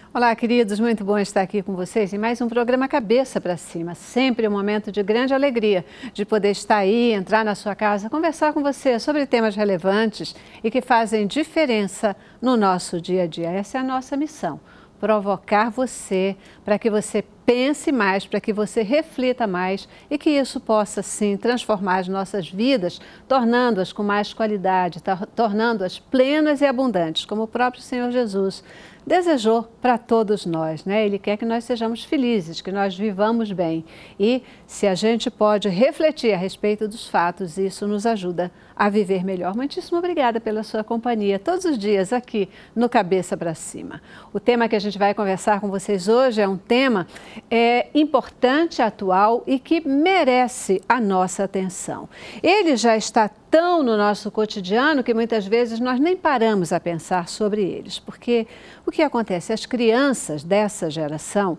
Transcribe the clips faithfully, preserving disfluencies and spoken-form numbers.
Olá, queridos, muito bom estar aqui com vocês em mais um programa Cabeça para Cima. Sempre um momento de grande alegria de poder estar aí, entrar na sua casa, conversar com você sobre temas relevantes e que fazem diferença no nosso dia a dia. Essa é a nossa missão, provocar você para que você pense mais, para que você reflita mais e que isso possa, sim, transformar as nossas vidas, tornando-as com mais qualidade, tornando-as plenas e abundantes, como o próprio Senhor Jesus desejou para todos nós, né? Ele quer que nós sejamos felizes, que nós vivamos bem. E se a gente pode refletir a respeito dos fatos, isso nos ajuda a viver melhor. Muitíssimo obrigada pela sua companhia todos os dias aqui no Cabeça para Cima. O tema que a gente vai conversar com vocês hoje é um tema é, importante, atual e que merece a nossa atenção. Ele já está tão no nosso cotidiano que muitas vezes nós nem paramos a pensar sobre eles, porque o que acontece? As crianças dessa geração,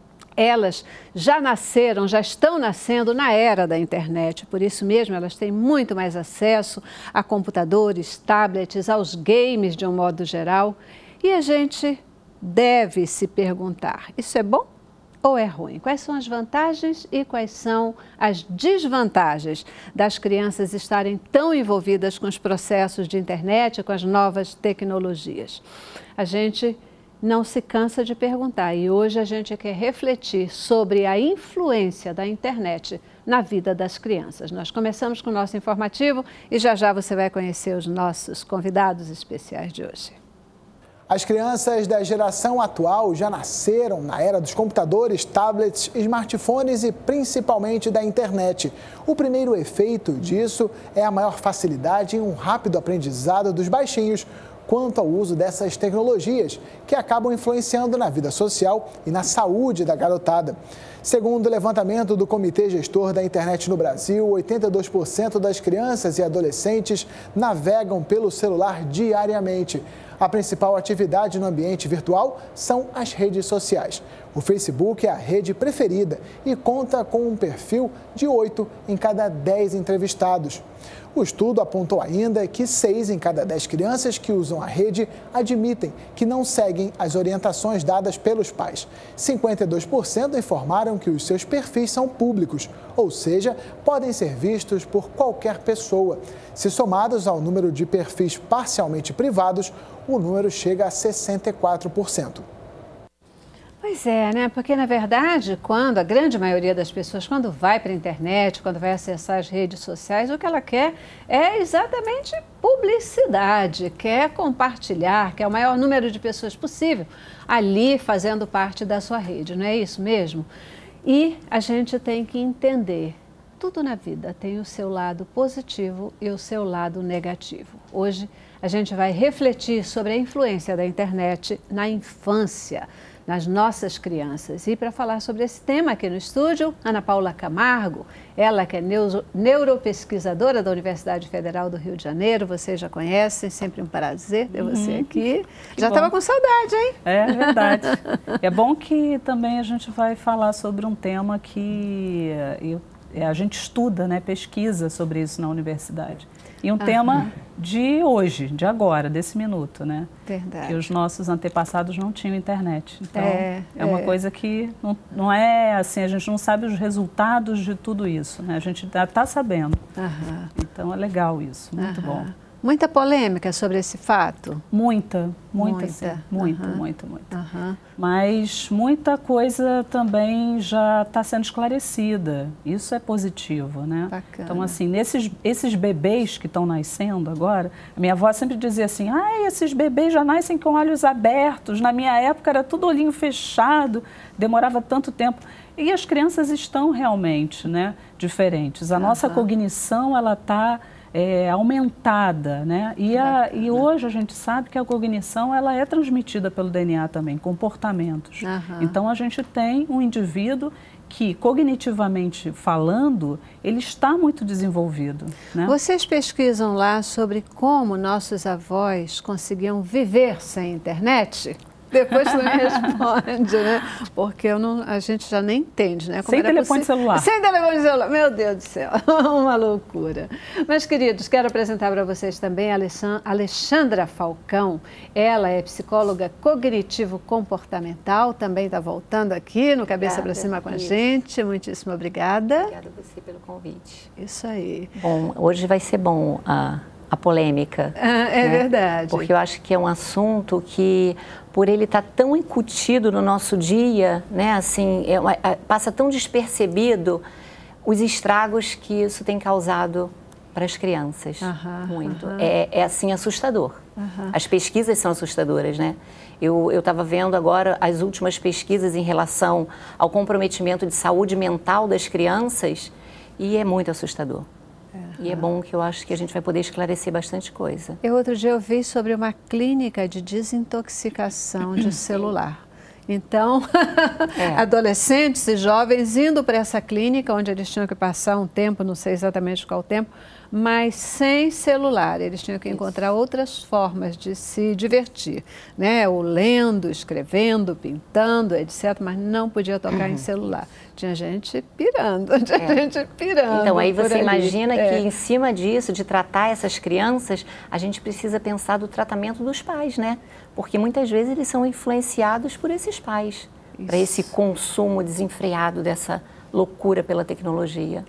elas já nasceram, já estão nascendo na era da internet, por isso mesmo elas têm muito mais acesso a computadores, tablets, aos games de um modo geral, e a gente deve se perguntar, isso é bom ou é ruim? Quais são as vantagens e quais são as desvantagens das crianças estarem tão envolvidas com os processos de internet, com as novas tecnologias? A gente não se cansa de perguntar e hoje a gente quer refletir sobre a influência da internet na vida das crianças. Nós começamos com o nosso informativo e já já você vai conhecer os nossos convidados especiais de hoje. As crianças da geração atual já nasceram na era dos computadores, tablets, smartphones e principalmente da internet. O primeiro efeito disso é a maior facilidade em um rápido aprendizado dos baixinhos quanto ao uso dessas tecnologias, que acabam influenciando na vida social e na saúde da garotada. Segundo o levantamento do Comitê Gestor da Internet no Brasil, oitenta e dois por cento das crianças e adolescentes navegam pelo celular diariamente. A principal atividade no ambiente virtual são as redes sociais. O Facebook é a rede preferida e conta com um perfil de oito em cada dez entrevistados. O estudo apontou ainda que seis em cada dez crianças que usam a rede admitem que não seguem as orientações dadas pelos pais. cinquenta e dois por cento informaram que os seus perfis são públicos, ou seja, podem ser vistos por qualquer pessoa. Se somados ao número de perfis parcialmente privados, o número chega a sessenta e quatro por cento. Pois é, né? Porque, na verdade, quando a grande maioria das pessoas, quando vai para a internet, quando vai acessar as redes sociais, o que ela quer é exatamente publicidade, quer compartilhar, quer o maior número de pessoas possível ali fazendo parte da sua rede, não é isso mesmo? E a gente tem que entender, tudo na vida tem o seu lado positivo e o seu lado negativo. Hoje a gente vai refletir sobre a influência da internet na infância, nas nossas crianças. E para falar sobre esse tema aqui no estúdio, Ana Paula Camargo, ela que é neuro, neuropesquisadora da Universidade Federal do Rio de Janeiro, vocês já conhecem, sempre um prazer ter uhum. você aqui. Que já estava com saudade, hein? É verdade. É bom que também a gente vai falar sobre um tema que eu, a gente estuda, né, pesquisa sobre isso na universidade. E um uhum. tema de hoje, de agora, desse minuto, né? Verdade. Que os nossos antepassados não tinham internet. Então, é, é uma é. coisa que não, não é assim, a gente não sabe os resultados de tudo isso, né? A gente está sabendo. Uhum. Então, é legal isso, muito uhum. bom. Muita polêmica sobre esse fato? Muita, muita, muita, sim. Muita, uhum. muita, muita. Uhum. Mas muita coisa também já está sendo esclarecida. Isso é positivo, né? Bacana. Então, assim, nesses, esses bebês que estão nascendo agora, a minha avó sempre dizia assim, ai, esses bebês já nascem com olhos abertos. Na minha época era tudo olhinho fechado, demorava tanto tempo. E as crianças estão realmente, né, diferentes. A uhum. nossa cognição, ela está... É, aumentada, né? E, a, e hoje a gente sabe que a cognição ela é transmitida pelo D N A também, comportamentos. Uhum. Então a gente tem um indivíduo que, cognitivamente falando, ele está muito desenvolvido, né? Vocês pesquisam lá sobre como nossos avós conseguiam viver sem internet? Depois tu me responde, né? Porque eu não, a gente já nem entende, né? Como Sem telefone possível... celular. Sem telefone celular. Meu Deus do céu, uma loucura. Mas, queridos, quero apresentar para vocês também a Alexandra Falcão. Ela é psicóloga cognitivo-comportamental, também está voltando aqui no Cabeça para Cima com a gente. Muitíssimo obrigada. Obrigada a você pelo convite. Isso aí. Bom, hoje vai ser bom a, a polêmica. Ah, é, né? Verdade. Porque eu acho que é um assunto que, por ele estar tão incutido no nosso dia, né, assim, é uma, é, passa tão despercebido os estragos que isso tem causado para as crianças. Aham, muito. aham. É, é, assim, assustador. Aham. As pesquisas são assustadoras, né? Eu estava vendo agora as últimas pesquisas em relação ao comprometimento de saúde mental das crianças e é muito assustador. Uhum. E é bom que eu acho que a gente vai poder esclarecer bastante coisa. Eu outro dia eu vi sobre uma clínica de desintoxicação de celular. Então, é. adolescentes e jovens indo para essa clínica, onde eles tinham que passar um tempo, não sei exatamente qual tempo, mas sem celular. Eles tinham que encontrar outras formas de se divertir, né? Ou lendo, escrevendo, pintando, etcétera, mas não podia tocar uhum. em celular. Tinha gente pirando, tinha é. gente pirando. Então, aí você imagina é. que em cima disso, de tratar essas crianças, a gente precisa pensar do tratamento dos pais, né? Porque muitas vezes eles são influenciados por esses pais, para esse consumo desenfreado dessa loucura pela tecnologia.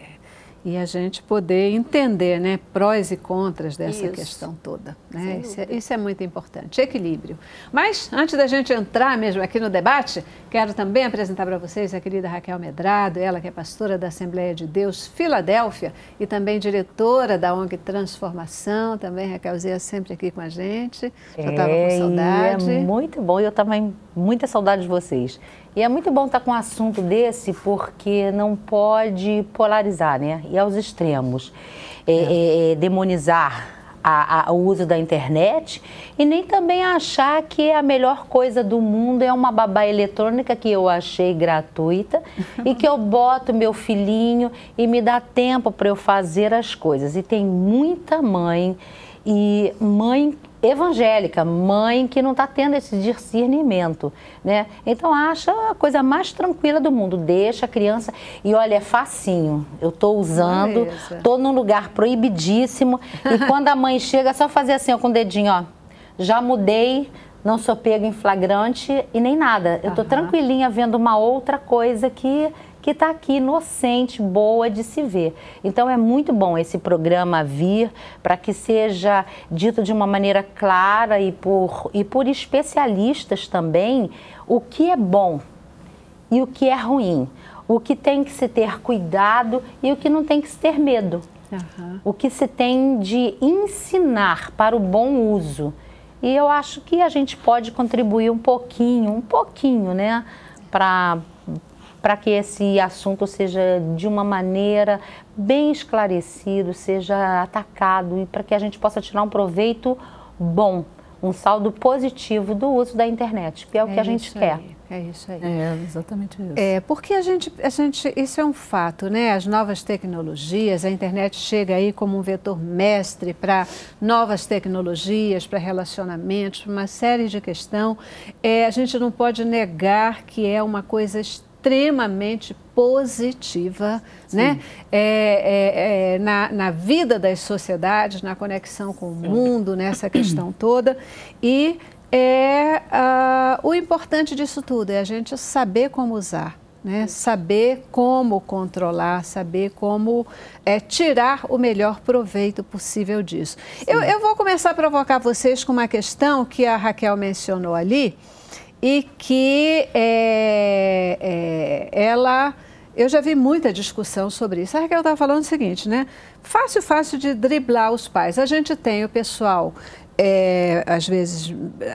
E a gente poder entender, né, prós e contras dessa isso. questão toda. Né? Isso, é, isso é muito importante, equilíbrio. Mas, antes da gente entrar mesmo aqui no debate, quero também apresentar para vocês a querida Raquel Medrado, ela que é pastora da Assembleia de Deus Filadélfia e também diretora da O N G Transformação. Também, Raquelzinha, sempre aqui com a gente. Já estava é, com saudade. É muito bom, eu também muita saudade de vocês. E é muito bom estar com um assunto desse, porque não pode polarizar, né? E aos extremos. É, é. É, demonizar a, a, o uso da internet e nem também achar que a melhor coisa do mundo é uma babá eletrônica que eu achei gratuita e que eu boto meu filhinho e me dá tempo para eu fazer as coisas. E tem muita mãe e mãe evangélica, mãe que não está tendo esse discernimento, né? Então acha a coisa mais tranquila do mundo, deixa a criança e olha, é facinho, eu estou usando, estou num lugar proibidíssimo e quando a mãe chega é só fazer assim ó, com o dedinho, ó, já mudei, não sou pega em flagrante e nem nada, eu estou tranquilinha vendo uma outra coisa que que está aqui inocente, boa de se ver. Então é muito bom esse programa vir para que seja dito de uma maneira clara e por, e por especialistas também o que é bom e o que é ruim, o que tem que se ter cuidado e o que não tem que se ter medo. Uhum. O que se tem de ensinar para o bom uso. E eu acho que a gente pode contribuir um pouquinho, um pouquinho, né, para para que esse assunto seja de uma maneira bem esclarecido, seja atacado e para que a gente possa tirar um proveito bom, um saldo positivo do uso da internet, que é o é que a gente quer. Aí, é isso aí. É exatamente isso. É, porque a gente, a gente, isso é um fato, né? As novas tecnologias, a internet chega aí como um vetor mestre para novas tecnologias, para relacionamentos, uma série de questões. É, a gente não pode negar que é uma coisa extremamente positiva, Sim. né? É, é, é, na, na vida das sociedades, na conexão com o mundo, nessa questão toda. E é, uh, o importante disso tudo é a gente saber como usar, né? Saber como controlar, saber como é, tirar o melhor proveito possível disso. Eu, eu vou começar a provocar vocês com uma questão que a Raquel mencionou ali, e que é, é, ela, eu já vi muita discussão sobre isso. A Raquel estava falando o seguinte, né? Fácil, fácil de driblar os pais. A gente tem o pessoal, é, às vezes,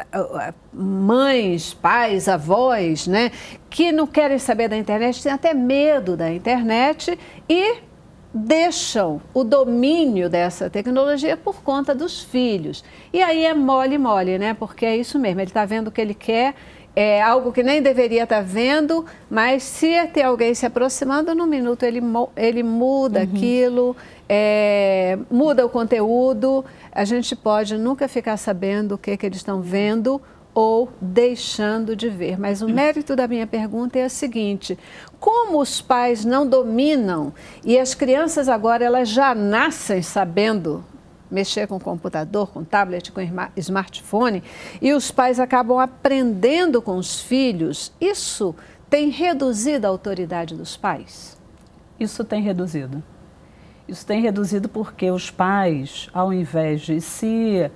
mães, pais, avós, né? Que não querem saber da internet, têm até medo da internet e deixam o domínio dessa tecnologia por conta dos filhos. E aí é mole, mole, né? Porque é isso mesmo, ele está vendo o que ele quer, é algo que nem deveria estar vendo, mas se ter alguém se aproximando, num minuto ele, ele muda uhum. aquilo, é, muda o conteúdo, a gente pode nunca ficar sabendo o que, que eles estão vendo ou deixando de ver. Mas o mérito da minha pergunta é o seguinte: como os pais não dominam e as crianças agora elas já nascem sabendo mexer com computador, com tablet, com smartphone, e os pais acabam aprendendo com os filhos, isso tem reduzido a autoridade dos pais? Isso tem reduzido. Isso tem reduzido porque os pais, ao invés de se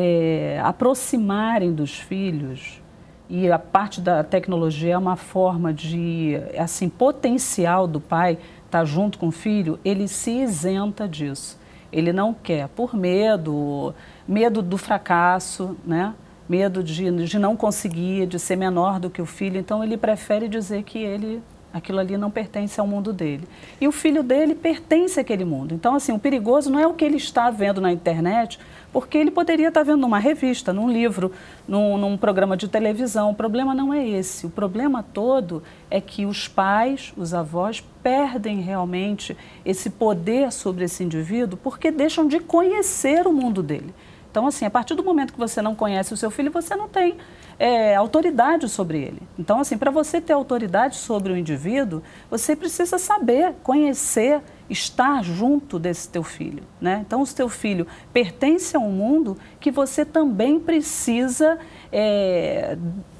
é, aproximarem dos filhos, e a parte da tecnologia é uma forma de, assim, potencial do pai estar junto com o filho, ele se isenta disso. Ele não quer, por medo, medo do fracasso, né? Medo de, de não conseguir, de ser menor do que o filho. Então, ele prefere dizer que ele, aquilo ali não pertence ao mundo dele. E o filho dele pertence àquele mundo. Então, assim, o perigoso não é o que ele está vendo na internet, porque ele poderia estar vendo numa revista, num livro, num, num programa de televisão. O problema não é esse. O problema todo é que os pais, os avós, perdem realmente esse poder sobre esse indivíduo porque deixam de conhecer o mundo dele. Então, assim, a partir do momento que você não conhece o seu filho, você não tem é, autoridade sobre ele. Então, assim, para você ter autoridade sobre o indivíduo, você precisa saber, conhecer, estar junto desse teu filho, né? Então, o teu filho pertence a um mundo que você também precisa é,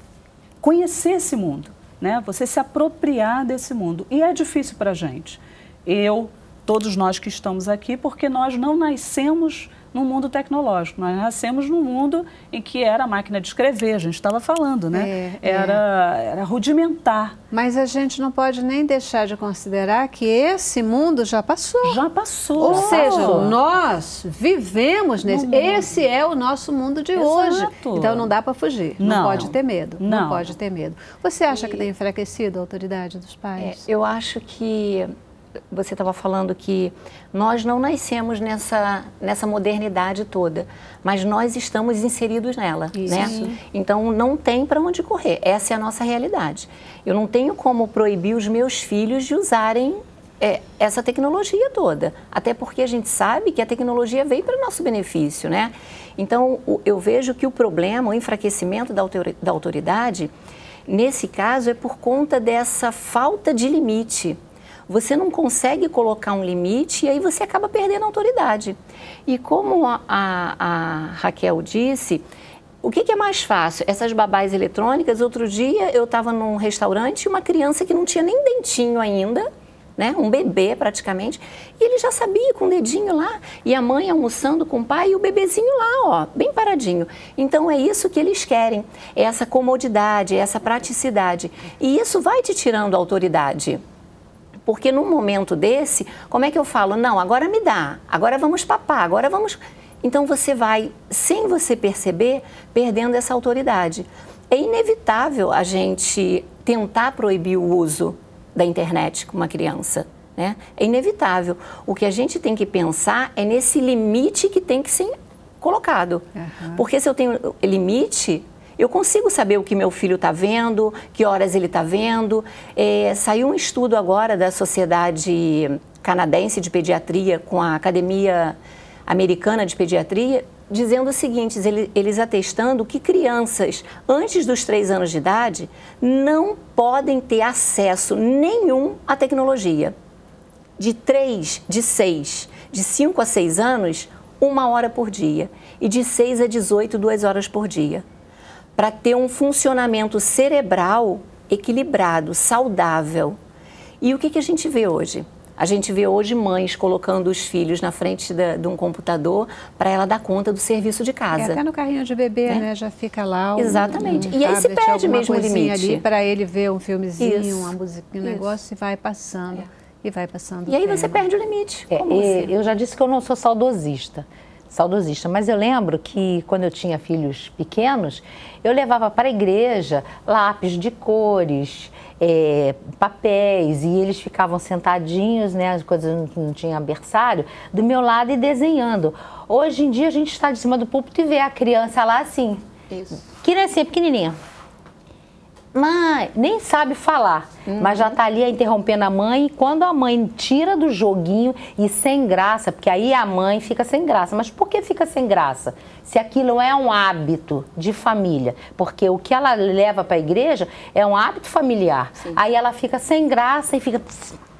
conhecer esse mundo, né? Você se apropriar desse mundo. E é difícil para a gente. Eu, todos nós que estamos aqui, porque nós não nascemos no mundo tecnológico. Nós nascemos num mundo em que era a máquina de escrever, a gente estava falando, né? É, era, é. era rudimentar. Mas a gente não pode nem deixar de considerar que esse mundo já passou. Já passou. Ou já seja, passou. nós vivemos nesse... No Esse é o nosso mundo de Exato. hoje. Então não dá para fugir. Não, Não. pode ter medo. Não. Não. pode ter medo. Você acha E... que tem enfraquecido a autoridade dos pais? É, eu acho que... Você estava falando que nós não nascemos nessa, nessa modernidade toda, mas nós estamos inseridos nela, Isso. né? Então, não tem para onde correr. Essa é a nossa realidade. Eu não tenho como proibir os meus filhos de usarem é, essa tecnologia toda, até porque a gente sabe que a tecnologia veio para o nosso benefício, né? Então, o, eu vejo que o problema, o enfraquecimento da, autor, da autoridade, nesse caso, é por conta dessa falta de limite. Você não consegue colocar um limite e aí você acaba perdendo a autoridade. E como a, a, a Raquel disse, o que, que é mais fácil? Essas babás eletrônicas, outro dia eu estava num restaurante e uma criança que não tinha nem dentinho ainda, né? Um bebê praticamente, e ele já sabia com o dedinho lá, e a mãe almoçando com o pai e o bebezinho lá, ó, bem paradinho. Então é isso que eles querem, é essa comodidade, é essa praticidade. E isso vai te tirando a autoridade. Porque num momento desse, como é que eu falo? Não, agora me dá, agora vamos papar, agora vamos... Então você vai, sem você perceber, perdendo essa autoridade. É inevitável a gente tentar proibir o uso da internet com uma criança, né? É inevitável. O que a gente tem que pensar é nesse limite que tem que ser colocado. Uhum. Porque se eu tenho limite... Eu consigo saber o que meu filho está vendo, que horas ele está vendo. É, saiu um estudo agora da Sociedade Canadense de Pediatria com a Academia Americana de Pediatria, dizendo o seguinte, eles, eles atestando que crianças antes dos três anos de idade não podem ter acesso nenhum à tecnologia. De três, de seis, de cinco a seis anos, uma hora por dia. E de seis a dezoito, duas horas por dia. Para ter um funcionamento cerebral equilibrado, saudável. E o que, que a gente vê hoje? A gente vê hoje mães colocando os filhos na frente da, de um computador para ela dar conta do serviço de casa. É, até no carrinho de bebê, né? né? Já fica lá um, Exatamente. Um e aí se tablet, perde mesmo o limite. ali para ele ver um filmezinho, Isso. uma musiquinha, um negócio e vai passando. É. E vai passando. E aí tempo. você perde o limite. É, Como você? Eu já disse que eu não sou saudosista. saudosista, mas eu lembro que quando eu tinha filhos pequenos, eu levava para a igreja lápis de cores, é, papéis, e eles ficavam sentadinhos, né, as coisas não, não tinha berçário, do meu lado e desenhando. Hoje em dia a gente está de cima do púlpito e vê a criança lá assim, Isso. criancinha pequenininha. mãe, nem sabe falar, uhum. mas já está ali interrompendo a mãe. E quando a mãe tira do joguinho e sem graça, porque aí a mãe fica sem graça. Mas por que fica sem graça? Se aquilo é um hábito de família, porque o que ela leva para a igreja é um hábito familiar. Sim. Aí ela fica sem graça e fica...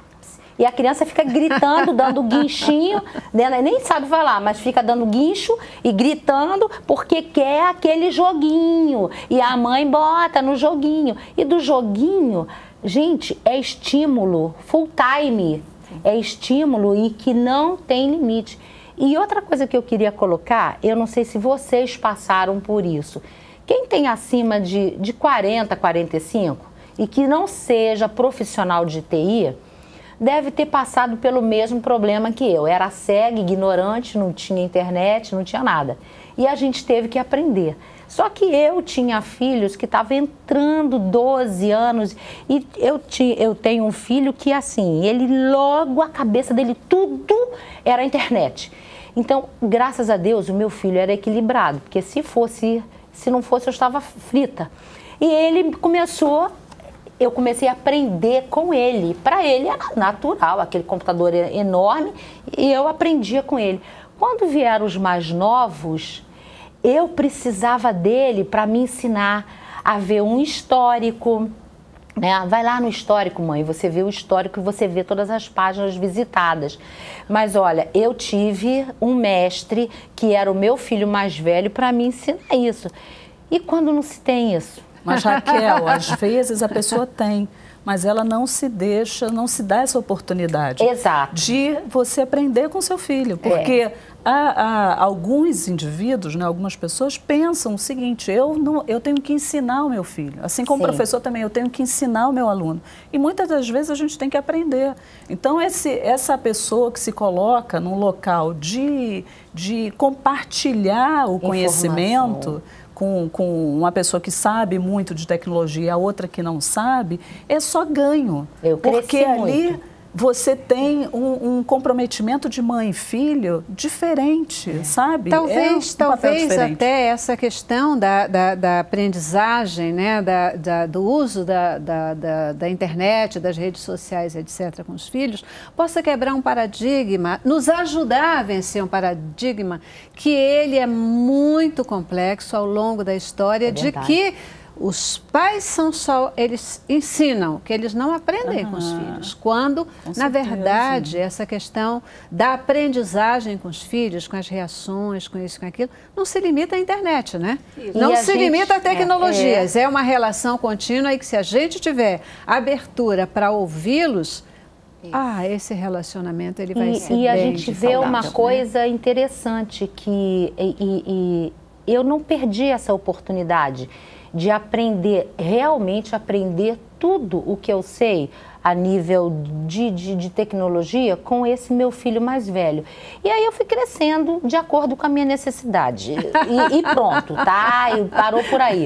E a criança fica gritando, dando guinchinho, né? Nem sabe falar, mas fica dando guincho e gritando porque quer aquele joguinho. E a mãe bota no joguinho. E do joguinho, gente, é estímulo full time. É estímulo e que não tem limite. E outra coisa que eu queria colocar, eu não sei se vocês passaram por isso. Quem tem acima de, de quarenta, quarenta e cinco e que não seja profissional de T I, deve ter passado pelo mesmo problema que eu. Era cega, ignorante, não tinha internet, não tinha nada. E a gente teve que aprender. Só que eu tinha filhos que estavam entrando doze anos e eu, tinha, eu tenho um filho que, assim, ele logo, a cabeça dele, tudo era internet. Então, graças a Deus, o meu filho era equilibrado, porque se fosse, se não fosse, eu estava frita. E ele começou... Eu comecei a aprender com ele. Para ele era natural, aquele computador enorme, e eu aprendia com ele. Quando vieram os mais novos, eu precisava dele para me ensinar a ver um histórico. Né? Vai lá no histórico, mãe, você vê o histórico e você vê todas as páginas visitadas. Mas olha, eu tive um mestre que era o meu filho mais velho para me ensinar isso. E quando não se tem isso? Mas, Raquel, às vezes a pessoa tem, mas ela não se deixa, não se dá essa oportunidade. Exato. De você aprender com seu filho. Porque é. há, há alguns indivíduos, né, algumas pessoas pensam o seguinte, eu, não, eu tenho que ensinar o meu filho. Assim como Sim. professor também, eu tenho que ensinar o meu aluno. E muitas das vezes a gente tem que aprender. Então, esse, essa pessoa que se coloca num local de, de compartilhar o conhecimento... Com, com uma pessoa que sabe muito de tecnologia e a outra que não sabe, é só ganho. Eu Porque ali muito. você tem um, um comprometimento de mãe e filho diferente, é. sabe? Talvez, é um talvez até essa questão da, da, da aprendizagem, né, da, da, do uso da, da, da, da internet, das redes sociais, etcétera, com os filhos, possa quebrar um paradigma, nos ajudar a vencer um paradigma que ele é muito complexo ao longo da história, é de que os pais são só, eles ensinam, que eles não aprendem uhum. com os filhos. Quando, com na verdade, essa questão da aprendizagem com os filhos, com as reações, com isso, com aquilo, não se limita à internet, né? Isso. Não se gente, limita a tecnologias. É, é. é uma relação contínua e que se a gente tiver abertura para ouvi-los, Isso. ah, esse relacionamento ele vai e, ser e bem a gente vê saudável, uma né? coisa interessante que e, e, e eu não perdi essa oportunidade de aprender, realmente aprender tudo o que eu sei a nível de, de, de tecnologia com esse meu filho mais velho. E aí eu fui crescendo de acordo com a minha necessidade. E, e pronto, tá? E parou por aí.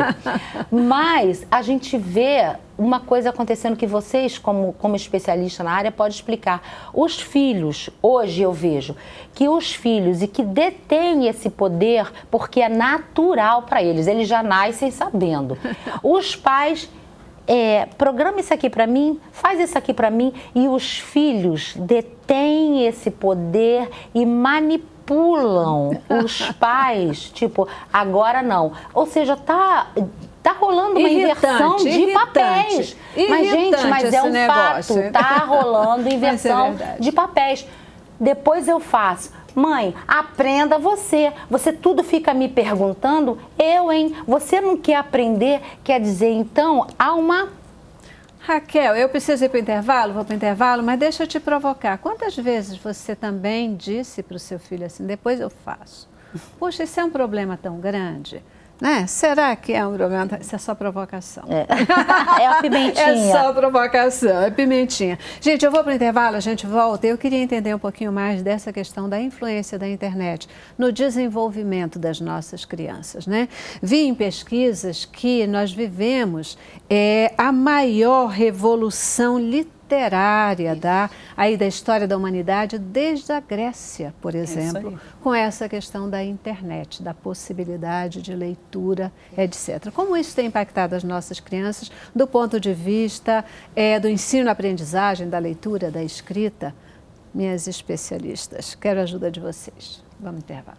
Mas a gente vê uma coisa acontecendo que vocês, como, como especialista na área, podem explicar. Os filhos, hoje eu vejo que os filhos e que detêm esse poder, porque é natural para eles, eles já nascem sabendo. Os pais... É, programa isso aqui para mim, faz isso aqui para mim, e os filhos detêm esse poder e manipulam os pais, tipo, agora não. Ou seja, tá, tá rolando uma irritante, inversão de irritante, papéis. Irritante mas, gente, mas é um negócio. fato, tá rolando inversão é de papéis. Depois eu faço. Mãe, aprenda você. Você tudo fica me perguntando. Eu, hein? Você não quer aprender? Quer dizer, então, há uma... Raquel, eu preciso ir para o intervalo? Vou para o intervalo, mas deixa eu te provocar. Quantas vezes você também disse para o seu filho assim, depois eu faço? Poxa, isso é um problema tão grande, né? Será que é um problema? Isso é só provocação. É, é a pimentinha. É só provocação, é pimentinha. Gente, eu vou para o intervalo, a gente volta. Eu queria entender um pouquinho mais dessa questão da influência da internet no desenvolvimento das nossas crianças, né? Vi em pesquisas que nós vivemos é, a maior revolução literária literária da, aí da história da humanidade, desde a Grécia, por exemplo, com essa questão da internet, da possibilidade de leitura, etcétera. Como isso tem impactado as nossas crianças do ponto de vista é, do ensino-aprendizagem, da leitura, da escrita? Minhas especialistas, quero a ajuda de vocês. Vamos intervalo.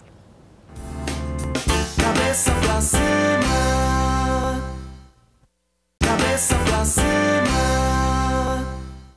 Cabeça pra cima, cabeça pra cima.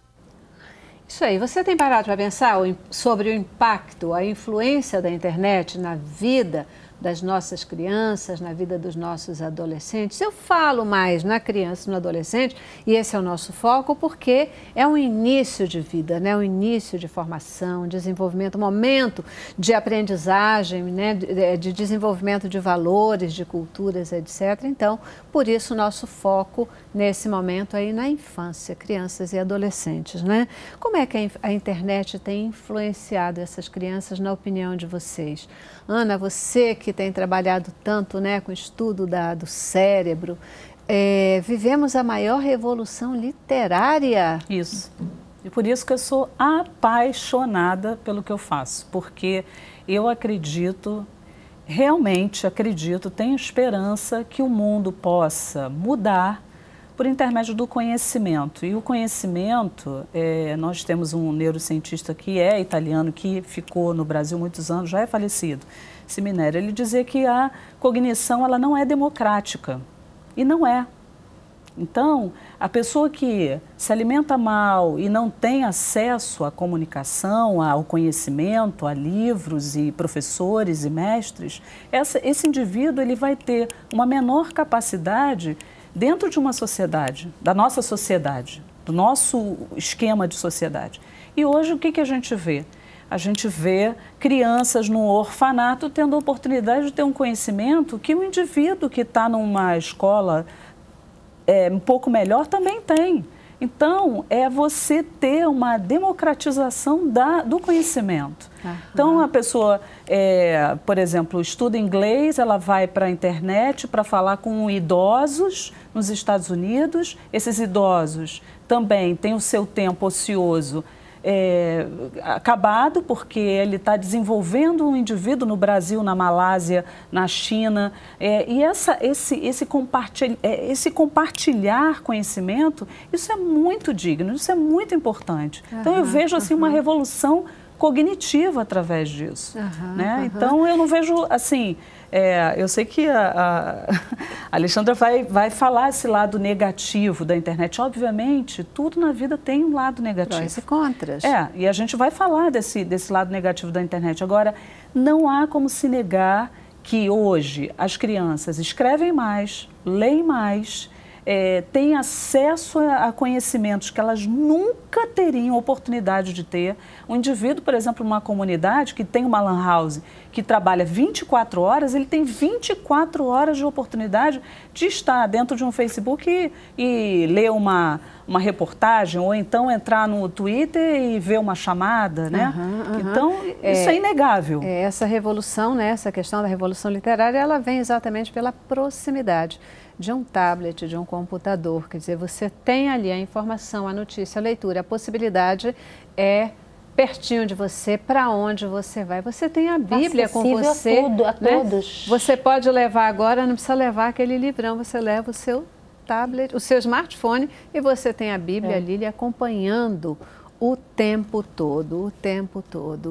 Isso aí, você tem parado para pensar sobre o impacto, a influência da internet na vida das nossas crianças, na vida dos nossos adolescentes? Eu falo mais na criança e no adolescente, e esse é o nosso foco, porque é um início de vida, né? Um início de formação, desenvolvimento, momento de aprendizagem, né? de, de desenvolvimento de valores, de culturas, etcétera. Então, por isso, o nosso foco nesse momento aí na infância, crianças e adolescentes, né? Como é que a internet tem influenciado essas crianças, na opinião de vocês? Ana, você que tem trabalhado tanto, né, com o estudo da, do cérebro, é, vivemos a maior revolução literária. Isso. E por isso que eu sou apaixonada pelo que eu faço, porque eu acredito, realmente acredito, tenho esperança que o mundo possa mudar por intermédio do conhecimento. E o conhecimento, é, nós temos um neurocientista que é italiano, que ficou no Brasil muitos anos, já é falecido, Seminério. Ele dizia que a cognição ela não é democrática, e não é. Então, a pessoa que se alimenta mal e não tem acesso à comunicação, ao conhecimento, a livros e professores e mestres, essa, esse indivíduo ele vai ter uma menor capacidade dentro de uma sociedade, da nossa sociedade, do nosso esquema de sociedade. E hoje o que, que a gente vê? A gente vê crianças no orfanato tendo a oportunidade de ter um conhecimento que o indivíduo que está numa escola é, um pouco melhor também tem. Então, é você ter uma democratização da, do conhecimento. Uhum. Então, a pessoa, é, por exemplo, estuda inglês, ela vai para a internet para falar com idosos nos Estados Unidos. Esses idosos também têm o seu tempo ocioso É, acabado, porque ele está desenvolvendo um indivíduo no Brasil, na Malásia, na China, é, e essa, esse, esse, compartilhar, esse compartilhar conhecimento, isso é muito digno, isso é muito importante. Uhum, então eu vejo assim, uhum. uma revolução cognitiva através disso. Uhum, né? Uhum. Então eu não vejo assim... É, eu sei que a, a, a Alexandra vai, vai falar esse lado negativo da internet. Obviamente, tudo na vida tem um lado negativo. Prós e contras. É, e a gente vai falar desse, desse lado negativo da internet. Agora, não há como se negar que hoje as crianças escrevem mais, leem mais, é, têm acesso a, a conhecimentos que elas nunca teriam oportunidade de ter. Um indivíduo, por exemplo, numa comunidade que tem uma lan house, que trabalha vinte e quatro horas, ele tem vinte e quatro horas de oportunidade de estar dentro de um Facebook e, e ler uma, uma reportagem, ou então entrar no Twitter e ver uma chamada, né? Uhum, uhum. Então, é, isso é inegável. É, essa revolução, né, essa questão da revolução literária, ela vem exatamente pela proximidade de um tablet, de um computador. Quer dizer, você tem ali a informação, a notícia, a leitura, a possibilidade é pertinho de você, para onde você vai. Você tem a Bíblia com você. A, tudo, a né? todos. Você pode levar agora, não precisa levar aquele livrão, você leva o seu tablet, o seu smartphone e você tem a Bíblia é. ali lhe acompanhando o tempo todo, o tempo todo.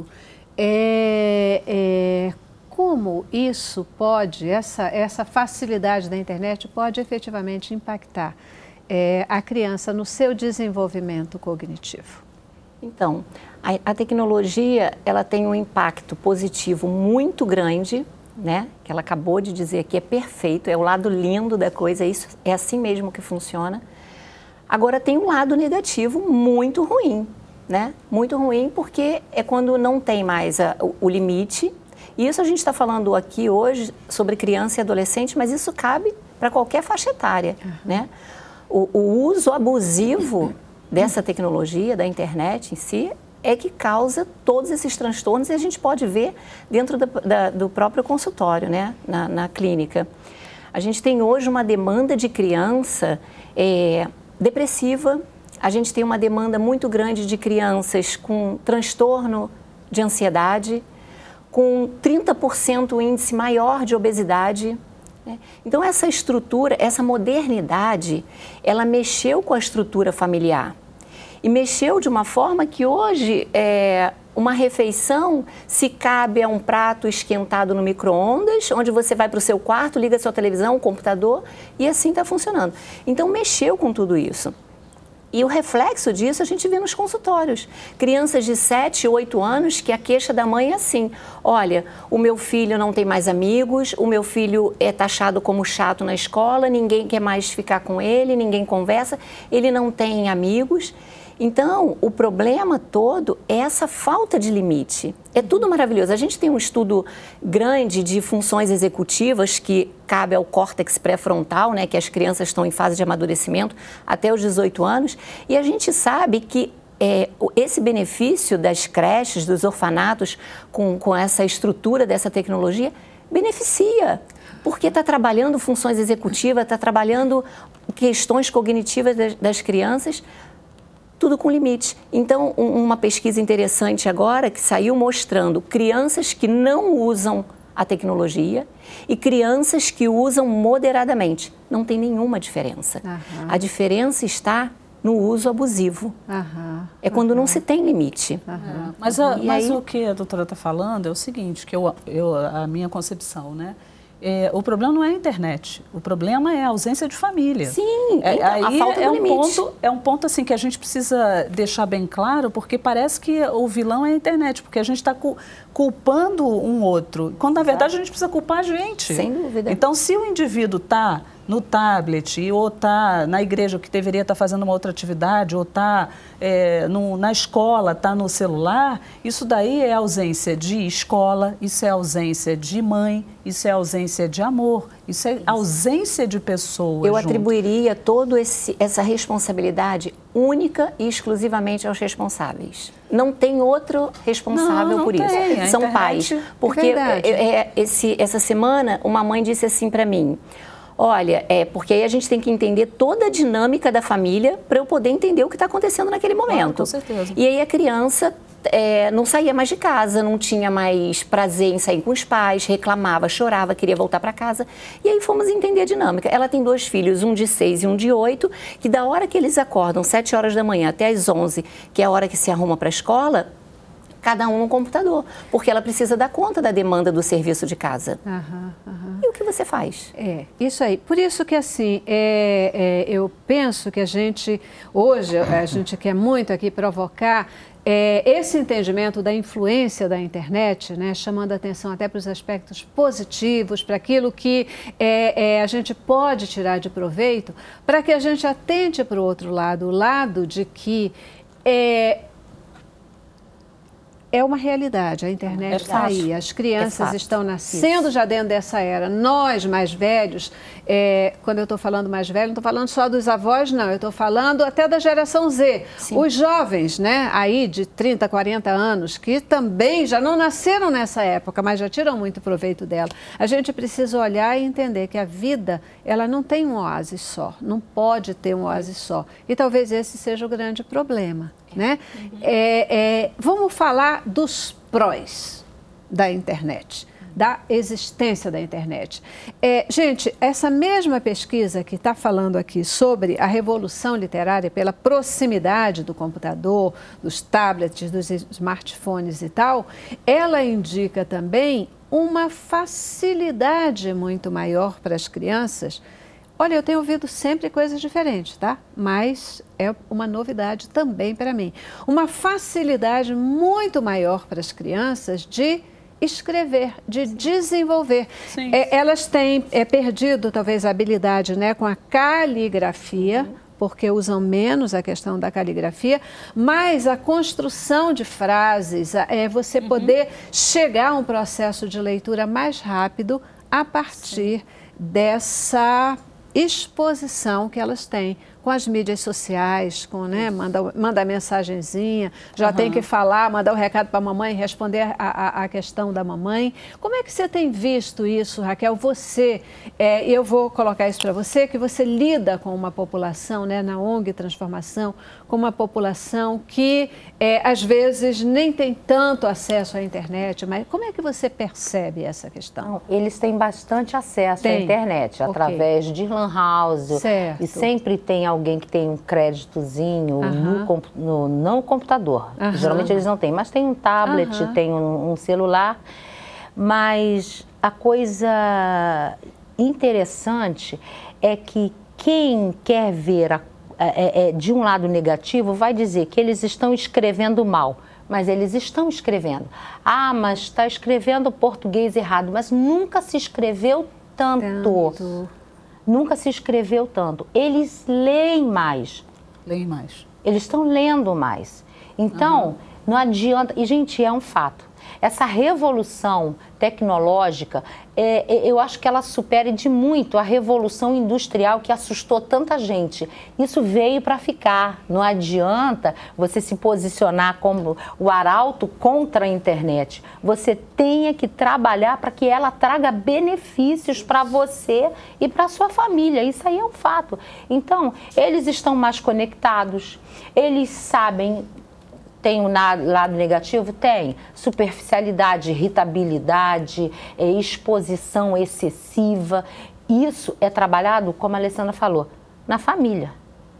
É, é, como isso pode, essa, essa facilidade da internet pode efetivamente impactar é, a criança no seu desenvolvimento cognitivo? Então, a, a tecnologia, ela tem um impacto positivo muito grande, né? Que ela acabou de dizer que é perfeito, é o lado lindo da coisa, isso é assim mesmo que funciona. Agora tem um lado negativo muito ruim, né? Muito ruim porque é quando não tem mais a, o, o limite. E isso a gente está falando aqui hoje sobre criança e adolescente, mas isso cabe para qualquer faixa etária, uhum. né? O, o uso abusivo dessa tecnologia, da internet em si, é que causa todos esses transtornos e a gente pode ver dentro da, da, do próprio consultório, né? na, na clínica. A gente tem hoje uma demanda de criança é, depressiva, A gente tem uma demanda muito grande de crianças com transtorno de ansiedade, com trinta por cento índice maior de obesidade. Né? Então, essa estrutura, essa modernidade, ela mexeu com a estrutura familiar. E mexeu de uma forma que hoje é, uma refeição se cabe a um prato esquentado no micro-ondas, onde você vai para o seu quarto, liga a sua televisão, o computador, e assim está funcionando. Então, mexeu com tudo isso. E o reflexo disso a gente vê nos consultórios. Crianças de sete, oito anos que a queixa da mãe é assim: olha, o meu filho não tem mais amigos, o meu filho é taxado como chato na escola, ninguém quer mais ficar com ele, ninguém conversa, ele não tem amigos. Então, o problema todo é essa falta de limite. É tudo maravilhoso. A gente tem um estudo grande de funções executivas que cabe ao córtex pré-frontal, né, que as crianças estão em fase de amadurecimento até os dezoito anos, e a gente sabe que é, esse benefício das creches, dos orfanatos, com, com essa estrutura dessa tecnologia, beneficia, porque está trabalhando funções executivas, está trabalhando questões cognitivas das, das crianças, tudo com limite. Então, um, uma pesquisa interessante agora que saiu mostrando crianças que não usam a tecnologia e crianças que usam moderadamente. Não tem nenhuma diferença. Uhum. A diferença está no uso abusivo. Uhum. É quando uhum. não se tem limite. Uhum. Mas, a, mas aí... o que a doutora está falando é o seguinte, que eu, eu, a minha concepção, né? É, o problema não é a internet, o problema é a ausência de família. Sim, é, então, aí a falta é do um limite. ponto, é um ponto assim que a gente precisa deixar bem claro, porque parece que o vilão é a internet, porque a gente está cu culpando um outro, quando na verdade a gente precisa culpar a gente. Sem dúvida. Então, se o indivíduo está no tablet, ou está na igreja que deveria estar tá fazendo uma outra atividade, ou está é, na escola, está no celular, isso daí é ausência de escola, isso é ausência de mãe, isso é ausência de amor, isso é ausência de pessoas. Eu junto. atribuiria toda essa responsabilidade única e exclusivamente aos responsáveis. Não tem outro responsável não, não por tem. isso. A São internet pais. Porque é é, esse, essa semana uma mãe disse assim para mim: olha, é porque aí a gente tem que entender toda a dinâmica da família para eu poder entender o que está acontecendo naquele momento. Claro, com certeza. E aí a criança é, não saía mais de casa, não tinha mais prazer em sair com os pais, reclamava, chorava, queria voltar para casa. E aí fomos entender a dinâmica. Ela tem dois filhos, um de seis e um de oito, que da hora que eles acordam, sete horas da manhã até as onze, que é a hora que se arruma para a escola, cada um no computador, porque ela precisa dar conta da demanda do serviço de casa. Aham, aham. E o que você faz? É, isso aí. Por isso que, assim, é, é, eu penso que a gente, hoje, a gente quer muito aqui provocar é, esse entendimento da influência da internet, né, chamando a atenção até para os aspectos positivos, para aquilo que é, é, a gente pode tirar de proveito, para que a gente atente para o outro lado, o lado de que é, é uma realidade, a internet está aí, as crianças é estão nascendo Isso. já dentro dessa era. Nós, mais velhos, é, quando eu estou falando mais velho, não estou falando só dos avós, não, eu estou falando até da geração Z. Sim. Os jovens, né, aí de trinta, quarenta anos, que também já não nasceram nessa época, mas já tiram muito proveito dela. A gente precisa olhar e entender que a vida, ela não tem um oásis só, não pode ter um oásis só. E talvez esse seja o grande problema. Né? Uhum. É, é, vamos falar dos prós da internet, da existência da internet. É, gente, essa mesma pesquisa que está falando aqui sobre a revolução literária pela proximidade do computador, dos tablets, dos smartphones e tal, ela indica também uma facilidade muito maior para as crianças. Olha, eu tenho ouvido sempre coisas diferentes, tá? Mas é uma novidade também para mim. Uma facilidade muito maior para as crianças de escrever, de desenvolver. Sim. É, elas têm é, perdido, talvez, a habilidade, né, com a caligrafia, uhum. porque usam menos a questão da caligrafia, mas a construção de frases, é você uhum. poder chegar a um processo de leitura mais rápido a partir Sim. dessa exposição que elas têm com as mídias sociais, com, né, manda, manda mensagenzinha, já uhum. tem que falar, mandar o um recado para a mamãe, responder a, a, a questão da mamãe. Como é que você tem visto isso, Raquel? Você, é, eu vou colocar isso para você, que você lida com uma população, né, na O N G Transformação, com uma população que é, às vezes nem tem tanto acesso à internet, mas como é que você percebe essa questão? Não, eles têm bastante acesso tem. à internet, okay. através de lan house, certo. e sempre tem alguém que tem um créditozinho uh-huh. no, no, não no computador, uh-huh. geralmente eles não têm, mas tem um tablet, uh-huh. tem um, um celular, mas a coisa interessante é que quem quer ver a É, é, de um lado negativo, vai dizer que eles estão escrevendo mal, mas eles estão escrevendo. Ah, mas está escrevendo português errado, mas nunca se escreveu tanto. tanto. Nunca se escreveu tanto. Eles leem mais. Leem mais. Eles estão lendo mais. Então, uhum. não adianta... E, gente, é um fato. Essa revolução tecnológica, é, é, eu acho que ela supera de muito a revolução industrial que assustou tanta gente. Isso veio para ficar. Não adianta você se posicionar como o arauto contra a internet. Você tem que trabalhar para que ela traga benefícios para você e para a sua família. Isso aí é um fato. Então, eles estão mais conectados, eles sabem... Tem um lado negativo? Tem. Superficialidade, irritabilidade, é, exposição excessiva. Isso é trabalhado, como a Alessandra falou, na família.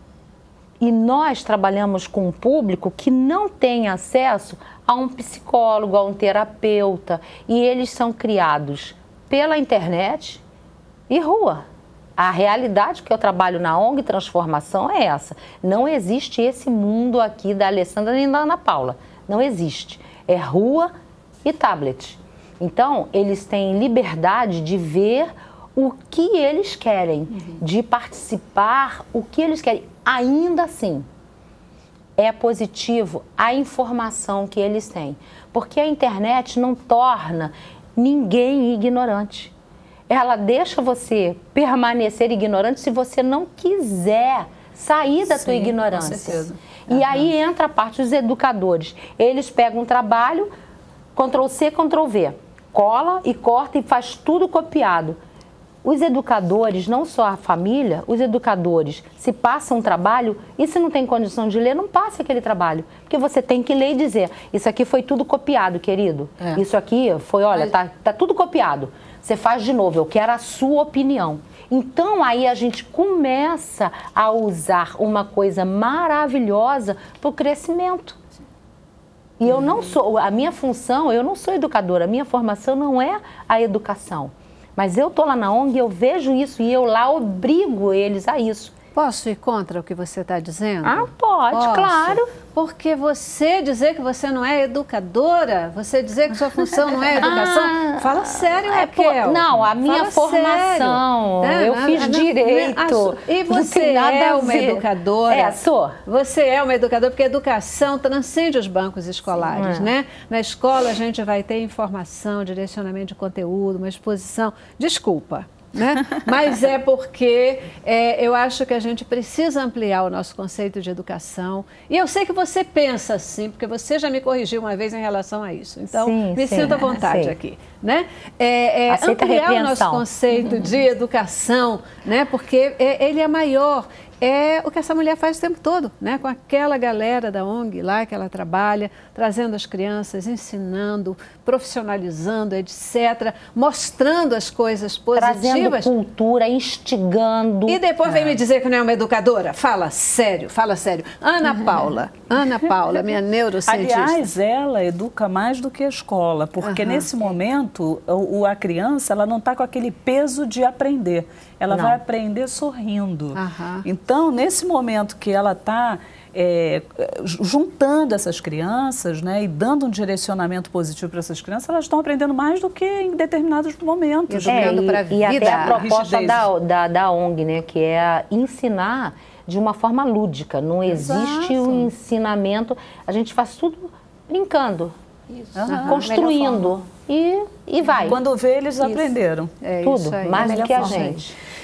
E nós trabalhamos com um público que não tem acesso a um psicólogo, a um terapeuta. E eles são criados pela internet e rua. A realidade que eu trabalho na O N G Transformação é essa. Não existe esse mundo aqui da Alessandra nem da Ana Paula. Não existe. É rua e tablet. Então, eles têm liberdade de ver o que eles querem, uhum. de participar o que eles querem. Ainda assim, é positivo a informação que eles têm. Porque a internet não torna ninguém ignorante. Ela deixa você permanecer ignorante se você não quiser sair da Sim, tua ignorância. Com certeza. E uhum. aí entra a parte dos educadores. Eles pegam um trabalho, control C, control V, cola e corta e faz tudo copiado. Os educadores, não só a família, os educadores, se passam um trabalho e se não tem condição de ler, não passe aquele trabalho. Porque você tem que ler e dizer, isso aqui foi tudo copiado, querido. É. Isso aqui foi, olha, Mas... tá, tá tudo copiado. Você faz de novo, eu quero a sua opinião. Então, aí a gente começa a usar uma coisa maravilhosa para o crescimento. E eu não sou, a minha função, eu não sou educadora, a minha formação não é a educação. Mas eu estou lá na O N G, eu vejo isso e eu lá obrigo eles a isso. Posso ir contra o que você está dizendo? Ah, pode, Posso. claro. Porque você dizer que você não é educadora, você dizer que sua função não é educação, ah, fala sério, é, Raquel. Não, a minha fala formação, sério. eu é, fiz não, direito. Não, e você é uma educadora. É, sou. Você é uma educadora, porque a educação transcende os bancos escolares, é. né? Na escola a gente vai ter informação, direcionamento de conteúdo, uma exposição. Desculpa. Né? Mas é porque é, eu acho que a gente precisa ampliar o nosso conceito de educação. E eu sei que você pensa assim, porque você já me corrigiu uma vez em relação a isso. Então, sim, me sim, sinta à vontade sim. aqui. Né? É, é, ampliar o nosso conceito de educação, né? Porque é, ele é maior. É o que essa mulher faz o tempo todo, né? Com aquela galera da O N G lá que ela trabalha, trazendo as crianças, ensinando, profissionalizando, etcétera, mostrando as coisas positivas. Trazendo cultura, instigando. E depois é. vem me dizer que não é uma educadora? Fala sério, fala sério. Ana Paula, Ana Paula, minha neurocientista. Aliás, ela educa mais do que a escola, porque uhum. nesse momento o, a criança ela não está com aquele peso de aprender. Ela não. vai aprender sorrindo. Uhum. Então, nesse momento que ela está é, juntando essas crianças, né, e dando um direcionamento positivo para essas crianças, elas estão aprendendo mais do que em determinados momentos. É, e, e até a proposta da, da, da O N G, né, que é ensinar de uma forma lúdica. Não existe o um ensinamento, a gente faz tudo brincando. Isso. Uhum. Construindo e, e vai. Quando vê, eles isso. aprenderam. É tudo, isso aí. mais é do que a forma. gente.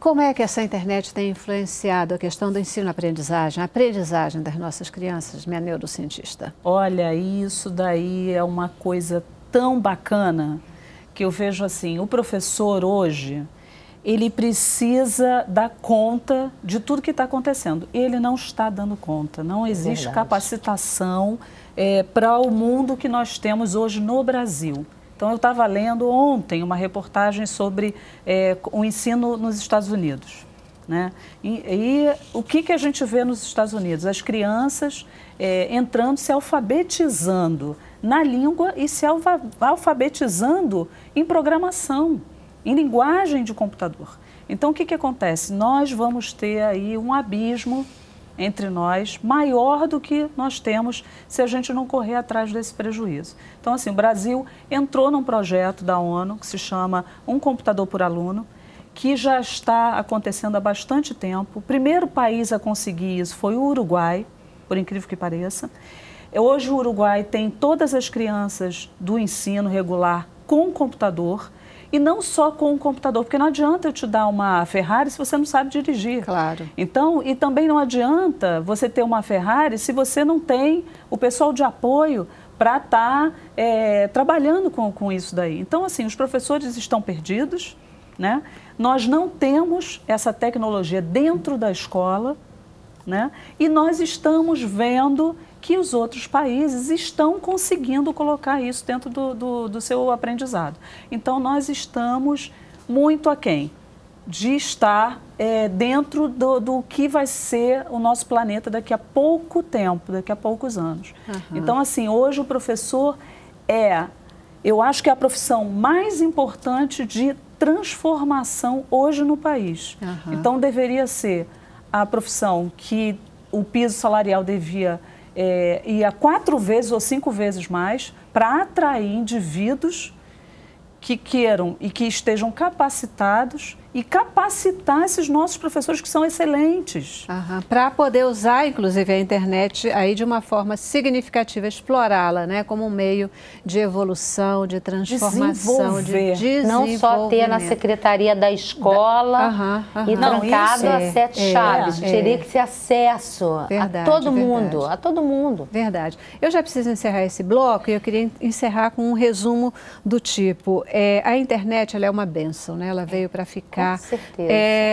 Como é que essa internet tem influenciado a questão do ensino-aprendizagem, a aprendizagem das nossas crianças, minha neurocientista? Olha, isso daí é uma coisa tão bacana que eu vejo assim, o professor hoje, ele precisa dar conta de tudo que está acontecendo. Ele não está dando conta, não existe Verdade. capacitação é, para o mundo que nós temos hoje no Brasil. Então, eu estava lendo ontem uma reportagem sobre é, o ensino nos Estados Unidos, né? E, e o que, que a gente vê nos Estados Unidos? As crianças é, entrando, se alfabetizando na língua e se alfa, alfabetizando em programação, em linguagem de computador. Então, o que, que acontece? Nós vamos ter aí um abismo entre nós, maior do que nós temos se a gente não correr atrás desse prejuízo. Então, assim, o Brasil entrou num projeto da ONU que se chama Um Computador por Aluno, que já está acontecendo há bastante tempo. O primeiro país a conseguir isso foi o Uruguai, por incrível que pareça. Hoje o Uruguai tem todas as crianças do ensino regular com computador, e não só com o computador, porque não adianta eu te dar uma Ferrari se você não sabe dirigir. Claro. Então, e também não adianta você ter uma Ferrari se você não tem o pessoal de apoio para estar tá, é, trabalhando com, com isso daí. Então, assim, os professores estão perdidos, né? Nós não temos essa tecnologia dentro da escola, né? E nós estamos vendo que os outros países estão conseguindo colocar isso dentro do, do, do seu aprendizado. Então, nós estamos muito aquém de estar é, dentro do, do que vai ser o nosso planeta daqui a pouco tempo, daqui a poucos anos. Uhum. Então, assim, hoje o professor é, eu acho que é a profissão mais importante de transformação hoje no país. Uhum. Então, deveria ser a profissão que o piso salarial devia É, ia quatro vezes ou cinco vezes mais para atrair indivíduos que queiram e que estejam capacitados e capacitar esses nossos professores que são excelentes. Para poder usar, inclusive, a internet aí de uma forma significativa, explorá-la, né, como um meio de evolução, de transformação, de desenvolvimento. Não só ter na secretaria da escola aham, aham. e Não, trancado a é, sete é, chaves. é. Teria que ser acesso Verdade, a todo mundo, verdade. a todo mundo. Verdade. Eu já preciso encerrar esse bloco e eu queria encerrar com um resumo do tipo, é, a internet ela é uma bênção, né? Ela veio para ficar. Com certeza.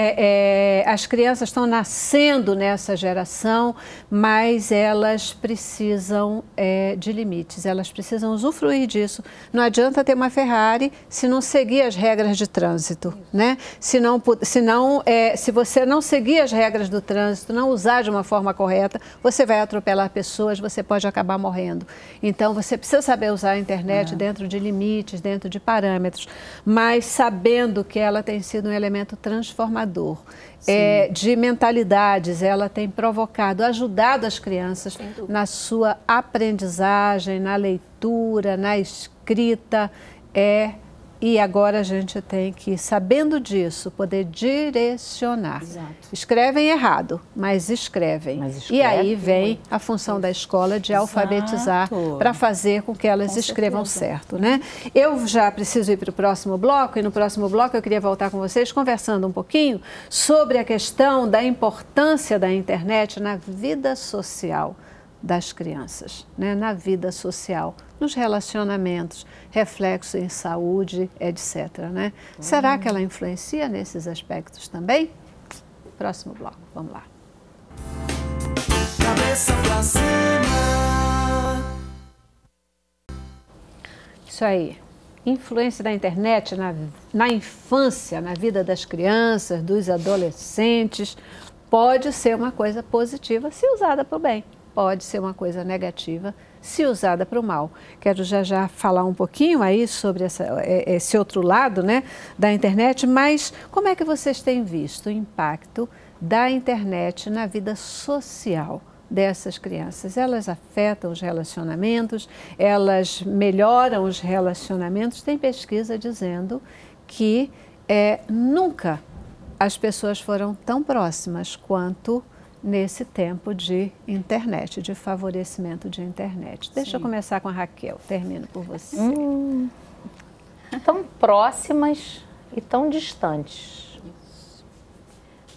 É, é, as crianças estão nascendo nessa geração, mas elas precisam é, de limites, elas precisam usufruir disso. Não adianta ter uma Ferrari se não seguir as regras de trânsito, né? Se, não, se, não, é, se você não seguir as regras do trânsito, não usar de uma forma correta, você vai atropelar pessoas, você pode acabar morrendo. Então, você precisa saber usar a internet é. dentro de limites, dentro de parâmetros, mas sabendo que ela tem sido um elemento transformador é, de mentalidades, ela tem provocado, ajudado as crianças na sua aprendizagem, na leitura, na escrita, é, e agora a gente tem que, sabendo disso, poder direcionar. Exato. Escrevem errado, mas escrevem. Mas escreve, e aí vem a função da escola de Exato. alfabetizar para fazer com que elas com escrevam certeza. certo, né? Eu já preciso ir para o próximo bloco e no próximo bloco eu queria voltar com vocês conversando um pouquinho sobre a questão da importância da internet na vida social das crianças, né? Na vida social, nos relacionamentos, reflexo em saúde, etcétera. Né? Hum. Será que ela influencia nesses aspectos também? Próximo bloco, vamos lá. Cabeça pra cima. Isso aí. Influência da internet na, na infância, na vida das crianças, dos adolescentes, pode ser uma coisa positiva se usada para o bem. Pode ser uma coisa negativa se usada para o mal. Quero já já falar um pouquinho aí sobre essa, esse outro lado, né, da internet, mas como é que vocês têm visto o impacto da internet na vida social dessas crianças? Elas afetam os relacionamentos, elas melhoram os relacionamentos. Tem pesquisa dizendo que é, nunca as pessoas foram tão próximas quanto nesse tempo de internet, de favorecimento de internet. Deixa Sim. eu começar com a Raquel, termino por você. Hum, tão próximas e tão distantes.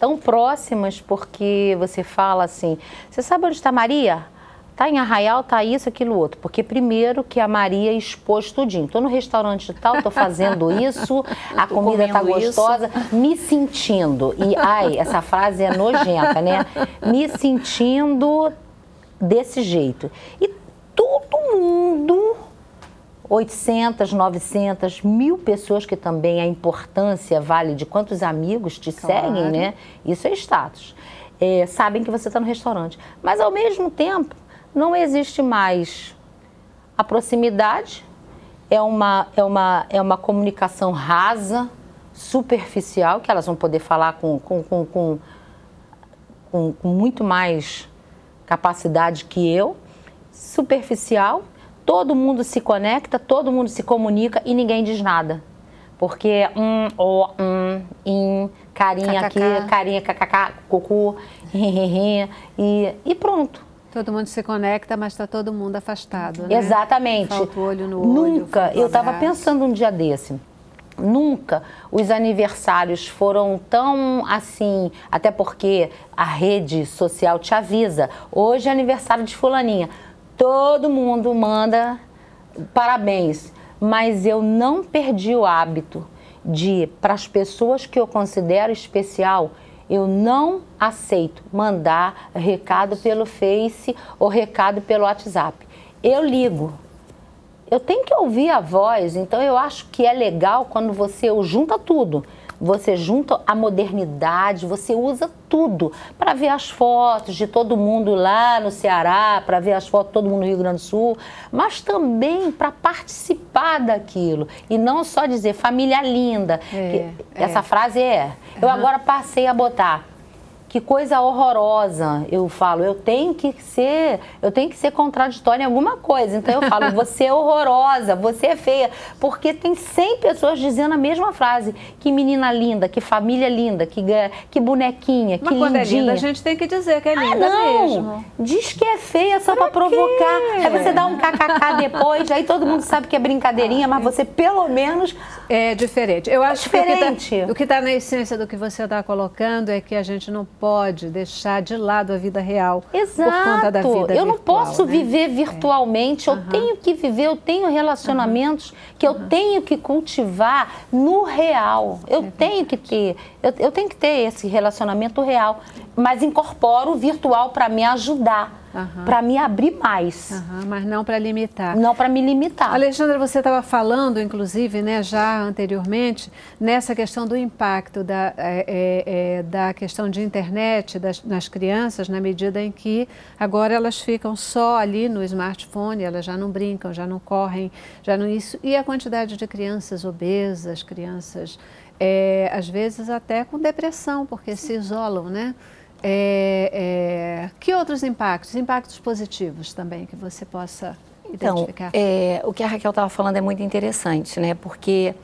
tão próximas, porque você fala assim, você sabe onde está Maria? Está em Arraial, está isso, aquilo, outro. Porque primeiro que a Maria expôs tudinho. Estou no restaurante tal, estou fazendo isso, a comida está gostosa, isso. me sentindo. E, ai, essa frase é nojenta, né? Me sentindo desse jeito. E todo mundo, oitocentas, novecentas, mil pessoas, que também a importância vale de quantos amigos te claro. seguem, né? Isso é status. É, sabem que você está no restaurante. Mas, ao mesmo tempo, não existe mais a proximidade, é uma, é uma, é uma comunicação rasa, superficial, que elas vão poder falar com, com, com, com, com, com muito mais capacidade que eu, superficial, todo mundo se conecta, todo mundo se comunica e ninguém diz nada. Porque é um, o, um, em, carinha K K K. aqui, carinha, kkk, cucu, e, e pronto. Todo mundo se conecta, mas está todo mundo afastado, né? Exatamente. Falta o olho no Nunca, olho. Nunca, eu estava pensando um dia desse, nunca os aniversários foram tão assim, até porque a rede social te avisa, hoje é aniversário de fulaninha, todo mundo manda parabéns, mas eu não perdi o hábito de, para as pessoas que eu considero especial, eu não aceito mandar recado pelo Face ou recado pelo WhatsApp. Eu ligo. Eu tenho que ouvir a voz, então eu acho que é legal quando você junta tudo. Você junta a modernidade, você usa tudo para ver as fotos de todo mundo lá no Ceará, para ver as fotos de todo mundo no Rio Grande do Sul, mas também para participar daquilo. E não só dizer família linda. É, essa é. frase é. Eu uhum. agora passei a botar. Que coisa horrorosa, eu falo, eu tenho que ser, eu tenho que ser contraditória em alguma coisa. Então eu falo, você é horrorosa, você é feia, porque tem cem pessoas dizendo a mesma frase. Que menina linda, que família linda, que, que bonequinha, que Mas quando lindinha. É linda, a gente tem que dizer que é linda ah, não. mesmo. Diz que é feia só para provocar. Aí você dá um kkk depois, aí todo mundo sabe que é brincadeirinha, mas você pelo menos... É diferente. Eu acho é diferente. que o que está tá na essência do que você está colocando é que a gente não pode deixar de lado a vida real. Exato. Por conta da vida eu não virtual, posso né? viver virtualmente, é. eu uhum. tenho que viver, eu tenho relacionamentos uhum. que eu uhum. tenho que cultivar no real. Eu é tenho que ter, eu, eu tenho que ter esse relacionamento real, mas incorporo o virtual para me ajudar. Uhum. Para me abrir mais. Uhum, mas não para limitar. Não para me limitar. Alexandra, você estava falando, inclusive, né, já anteriormente, nessa questão do impacto da, é, é, da questão de internet das, nas crianças, na medida em que agora elas ficam só ali no smartphone, elas já não brincam, já não correm, já não isso. E a quantidade de crianças obesas, crianças, é, às vezes até com depressão, porque se isolam, né? É, é, que outros impactos? Impactos positivos também que você possa identificar? Então, é, o que a Raquel estava falando é muito interessante, né? Porque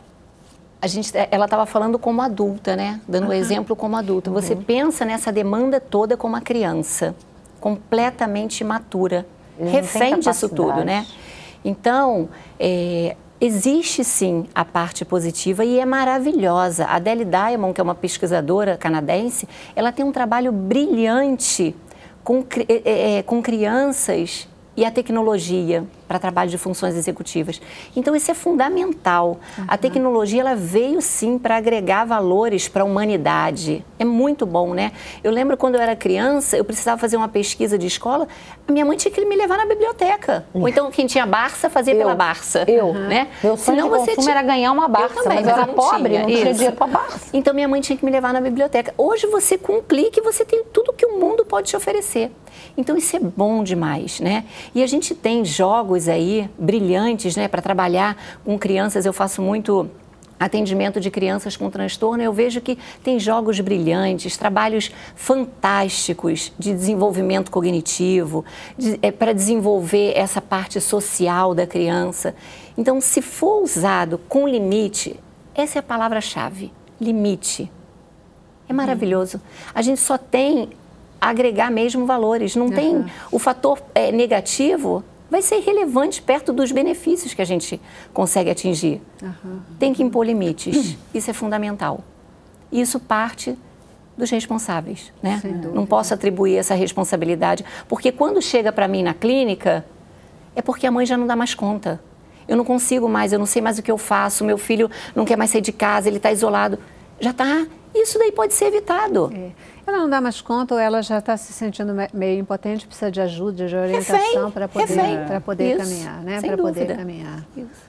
a gente, ela estava falando como adulta, né? Dando o uhum. exemplo como adulta. Você uhum. pensa nessa demanda toda como uma criança, completamente imatura, refém disso tudo, né? Então, é, existe sim a parte positiva e é maravilhosa. A Adele Diamond, que é uma pesquisadora canadense, ela tem um trabalho brilhante com, é, é, com crianças e a tecnologia para trabalho de funções executivas. Então, isso é fundamental. Uhum. A tecnologia, ela veio sim para agregar valores para a humanidade. É muito bom, né? Eu lembro quando eu era criança, eu precisava fazer uma pesquisa de escola, a minha mãe tinha que me levar na biblioteca. Uhum. Ou então, quem tinha Barça, fazia eu, pela Barça. Eu, né? Meu sonho Senão de você consumo tinha... era ganhar uma Barça, eu também, mas eu era pobre, tinha. não tinha dinheiro para Barça. Então, minha mãe tinha que me levar na biblioteca. Hoje, você, com um clique, você tem tudo que o mundo pode te oferecer. Então, isso é bom demais, né? E a gente tem jogos aí brilhantes, né, para trabalhar com crianças. Eu faço muito atendimento de crianças com transtorno. Eu vejo que tem jogos brilhantes, trabalhos fantásticos de desenvolvimento cognitivo, de, é, para desenvolver essa parte social da criança. Então, se for usado com limite, essa é a palavra-chave, limite. É maravilhoso. A gente só tem a agregar mesmo valores, não uhum. tem o fator é, negativo, vai ser irrelevante perto dos benefícios que a gente consegue atingir. Uhum. Tem que impor limites, isso é fundamental. Isso parte dos responsáveis, né? Não posso atribuir essa responsabilidade, porque quando chega para mim na clínica, é porque a mãe já não dá mais conta. Eu não consigo mais, eu não sei mais o que eu faço, meu filho não quer mais sair de casa, ele está isolado. Já está, isso daí pode ser evitado. É. Ela não dá mais conta ou ela já está se sentindo meio impotente, precisa de ajuda, de orientação para poder, para poder caminhar, né? Para poder caminhar. Isso.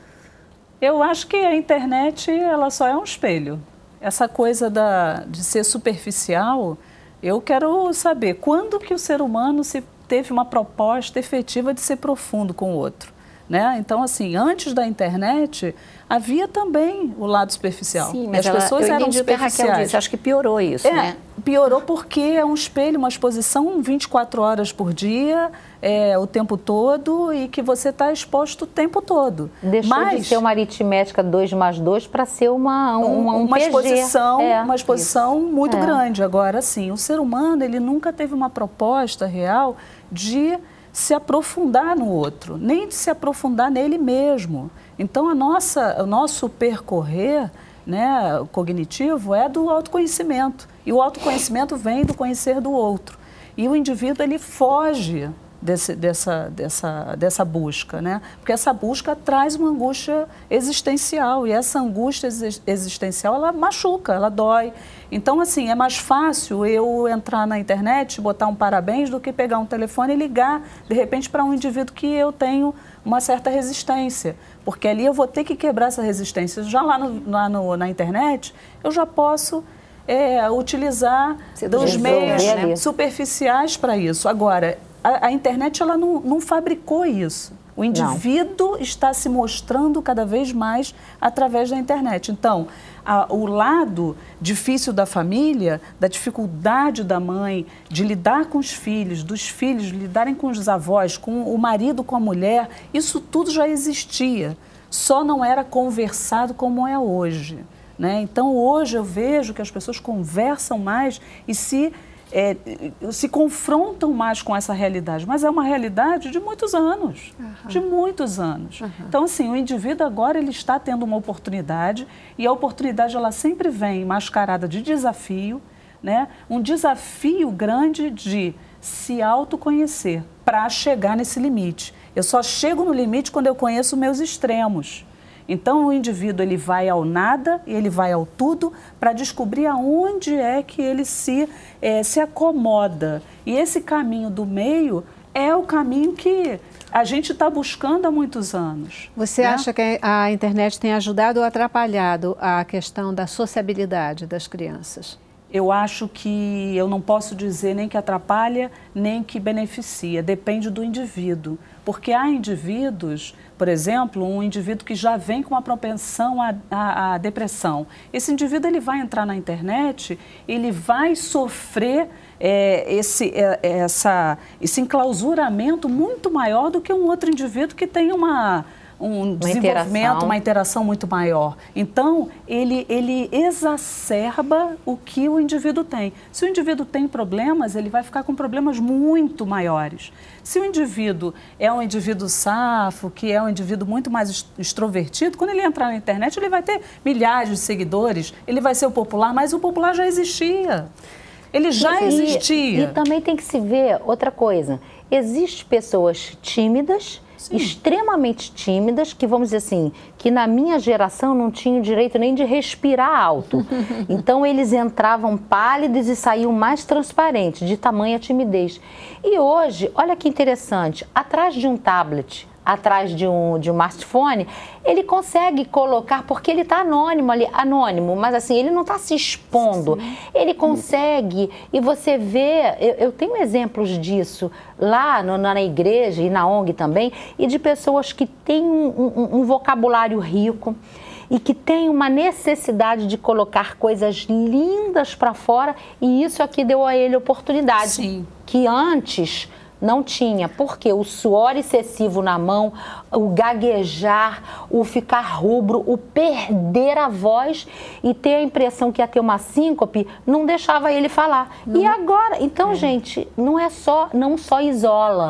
Eu acho que a internet, ela só é um espelho. Essa coisa da, de ser superficial, eu quero saber quando que o ser humano se teve uma proposta efetiva de ser profundo com o outro, né? Então, assim, antes da internet, havia também o lado superficial. Sim, mas as pessoas ela, eu eram superficiais. Disse, acho que piorou isso, é, né? Piorou porque é um espelho, uma exposição vinte e quatro horas por dia, é, o tempo todo, e que você está exposto o tempo todo. Deixou mas, de ser uma aritmética dois mais dois para ser uma, uma, um uma P G. exposição, é, uma exposição isso. muito é. grande. Agora, sim, o ser humano ele nunca teve uma proposta real de se aprofundar no outro, nem de se aprofundar nele mesmo. Então, a nossa, o nosso percorrer, né, cognitivo é do autoconhecimento. E o autoconhecimento vem do conhecer do outro. E o indivíduo, ele foge desse, dessa, dessa, dessa busca, né? Porque essa busca traz uma angústia existencial. E essa angústia existencial, ela machuca, ela dói. Então, assim, é mais fácil eu entrar na internet, botar um parabéns, do que pegar um telefone e ligar, de repente, para um indivíduo que eu tenho uma certa resistência. Porque ali eu vou ter que quebrar essa resistência. Já lá, no, lá no, na internet, eu já posso é, utilizar dos meios, né, superficiais para isso. Agora, a, a internet ela não, não fabricou isso. O indivíduo não. está se mostrando cada vez mais através da internet. Então, a, o lado difícil da família, da dificuldade da mãe de lidar com os filhos, dos filhos lidarem com os avós, com o marido, com a mulher, isso tudo já existia, só não era conversado como é hoje, né? Então, hoje eu vejo que as pessoas conversam mais e se... É, se confrontam mais com essa realidade, mas é uma realidade de muitos anos, uhum. de muitos anos. Uhum. Então, assim, o indivíduo agora ele está tendo uma oportunidade e a oportunidade ela sempre vem mascarada de desafio, né? Um desafio grande de se autoconhecer para chegar nesse limite. Eu só chego no limite quando eu conheço meus extremos. Então, o indivíduo ele vai ao nada e ele vai ao tudo para descobrir aonde é que ele se, é, se acomoda. E esse caminho do meio é o caminho que a gente está buscando há muitos anos. Você né? acha que a internet tem ajudado ou atrapalhado a questão da sociabilidade das crianças? Eu acho que eu não posso dizer nem que atrapalha, nem que beneficia. Depende do indivíduo. Porque há indivíduos, por exemplo, um indivíduo que já vem com uma propensão à, à, à depressão. Esse indivíduo ele vai entrar na internet, ele vai sofrer é, esse, é, essa, esse enclausuramento muito maior do que um outro indivíduo que tem uma... um uma desenvolvimento, interação. uma interação muito maior. Então, ele, ele exacerba o que o indivíduo tem. Se o indivíduo tem problemas, ele vai ficar com problemas muito maiores. Se o indivíduo é um indivíduo safo, que é um indivíduo muito mais extrovertido, quando ele entrar na internet, ele vai ter milhares de seguidores, ele vai ser o popular, mas o popular já existia. Ele já e, existia. E, e também tem que se ver outra coisa. Existem pessoas tímidas, Sim. extremamente tímidas, que vamos dizer assim, que na minha geração não tinham direito nem de respirar alto. Então eles entravam pálidos e saíam mais transparentes, de tamanha timidez. E hoje, olha que interessante, atrás de um tablet, atrás de um, de um smartphone, ele consegue colocar, porque ele está anônimo ali, anônimo, mas assim, ele não está se expondo. Sim. Ele consegue, e você vê, eu, eu tenho exemplos disso lá no, na igreja e na O N G também, e de pessoas que têm um, um, um vocabulário rico e que têm uma necessidade de colocar coisas lindas para fora, e isso aqui deu a ele oportunidade. Sim. Que antes não tinha, porque o suor excessivo na mão, o gaguejar, o ficar rubro, o perder a voz e ter a impressão que ia ter uma síncope, não deixava ele falar. Não. E agora? Então, é. gente, não é só, não só isola,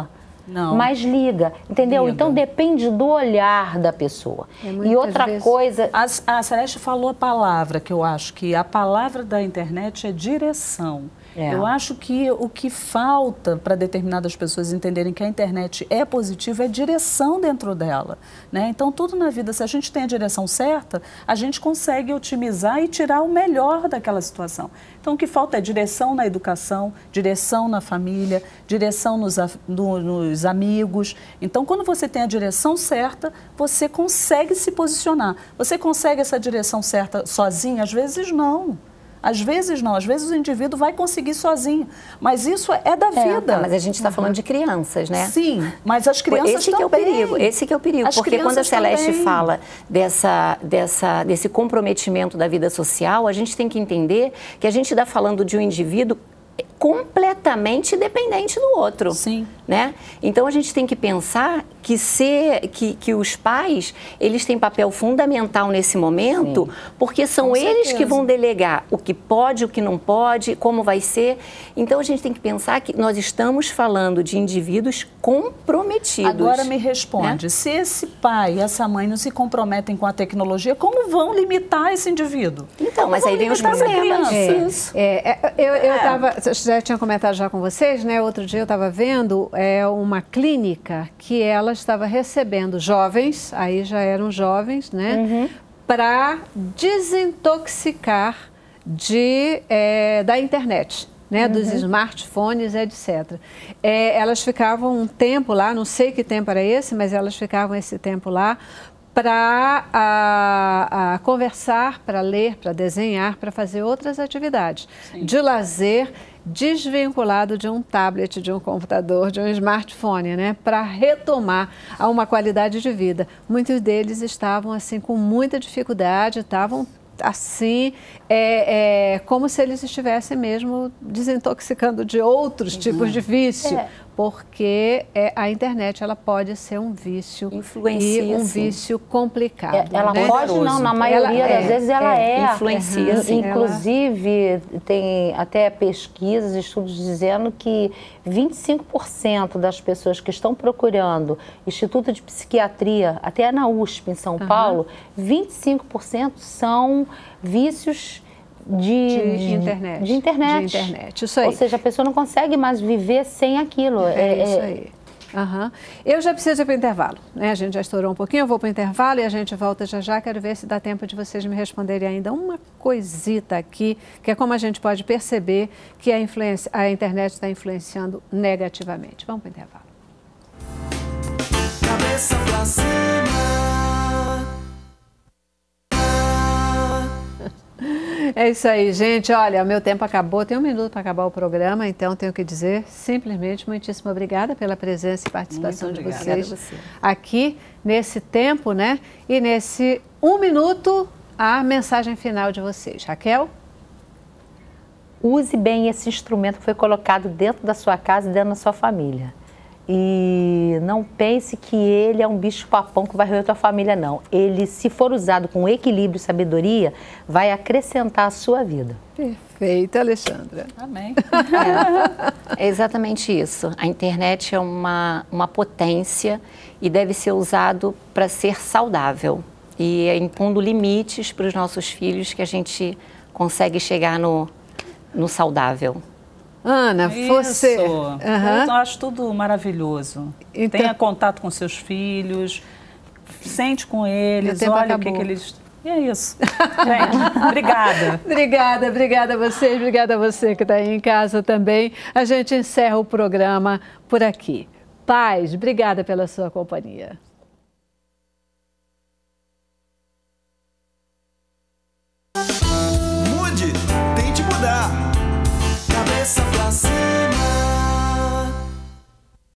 Não. mas liga, entendeu? Liga. Então depende do olhar da pessoa. É, e outra vezes... coisa... A, a Celeste falou a palavra, que eu acho que a palavra da internet é direção. É. Eu acho que o que falta para determinadas pessoas entenderem que a internet é positiva é direção dentro dela, né? Então, tudo na vida, se a gente tem a direção certa, a gente consegue otimizar e tirar o melhor daquela situação. Então, o que falta é direção na educação, direção na família, direção nos, no, nos amigos. Então, quando você tem a direção certa, você consegue se posicionar. Você consegue essa direção certa sozinho? Às vezes, não. Às vezes não, às vezes o indivíduo vai conseguir sozinho, mas isso é da vida. É, tá, mas a gente está uhum. falando de crianças, né? Sim, mas as crianças esse também. Que é o perigo, esse que é o perigo, as porque quando a Celeste também. fala dessa, dessa, desse comprometimento da vida social, a gente tem que entender que a gente está falando de um indivíduo completamente dependente do outro. Sim. Né? Então, a gente tem que pensar que, ser, que, que os pais, eles têm papel fundamental nesse momento, sim, porque são com eles certeza. que vão delegar o que pode, o que não pode, como vai ser. Então, a gente tem que pensar que nós estamos falando de indivíduos comprometidos. Agora me responde, né? Se esse pai e essa mãe não se comprometem com a tecnologia, como vão limitar esse indivíduo? Então, como mas aí vem os problemas. É, é, é, eu eu tava, já tinha comentado já com vocês, né? Outro dia eu estava vendo é, uma clínica que ela estava recebendo jovens, aí já eram jovens, né? Uhum. Para desintoxicar de, é, da internet. Né, uhum. Dos smartphones, etcétera. É, elas ficavam um tempo lá, não sei que tempo era esse, mas elas ficavam esse tempo lá para a, a conversar, para ler, para desenhar, para fazer outras atividades. Sim. De lazer, desvinculado de um tablet, de um computador, de um smartphone, né, para retomar a uma qualidade de vida. Muitos deles estavam assim com muita dificuldade, estavam assim, é, é, como se eles estivessem mesmo desintoxicando de outros uhum. tipos de vício, é. porque é, a internet ela pode ser um vício influencia, e um sim. vício complicado. É, ela né? pode não, na maioria ela das é, vezes ela é. é influencia, uhum. sim. Inclusive, ela... tem até pesquisas, estudos dizendo que vinte e cinco por cento das pessoas que estão procurando Instituto de Psiquiatria, até na U S P em São uhum. Paulo, vinte e cinco por cento são vícios de, de, de, internet. de internet. De internet, isso aí. Ou seja, a pessoa não consegue mais viver sem aquilo. É, é isso aí. Uhum. Eu já preciso ir para o intervalo, né? A gente já estourou um pouquinho, eu vou para o intervalo e a gente volta já já. Quero ver se dá tempo de vocês me responderem ainda uma coisita aqui, que é como a gente pode perceber que a, influência, a internet está influenciando negativamente. Vamos para o intervalo. Cabeça pra cima. É isso aí, gente. Olha, o meu tempo acabou, tem um minuto para acabar o programa, então tenho que dizer simplesmente muitíssimo obrigada pela presença e participação de vocês você. aqui nesse tempo, né? E nesse um minuto, a mensagem final de vocês. Raquel? Use bem esse instrumento que foi colocado dentro da sua casa e dentro da sua família. E não pense que ele é um bicho-papão que vai roer a tua família, não. Ele, se for usado com equilíbrio e sabedoria, vai acrescentar a sua vida. Perfeito, Alexandra. Amém. É, é exatamente isso. A internet é uma, uma potência e deve ser usado para ser saudável. E é impondo limites para os nossos filhos que a gente consegue chegar no, no saudável. Ana, Isso. você... Uhum. Eu acho tudo maravilhoso. Então... Tenha contato com seus filhos, sente com eles, olha acabou. o que, que eles... E é isso. Gente, obrigada. Obrigada, obrigada a vocês, obrigada a você que está aí em casa também. A gente encerra o programa por aqui. Paz, obrigada pela sua companhia.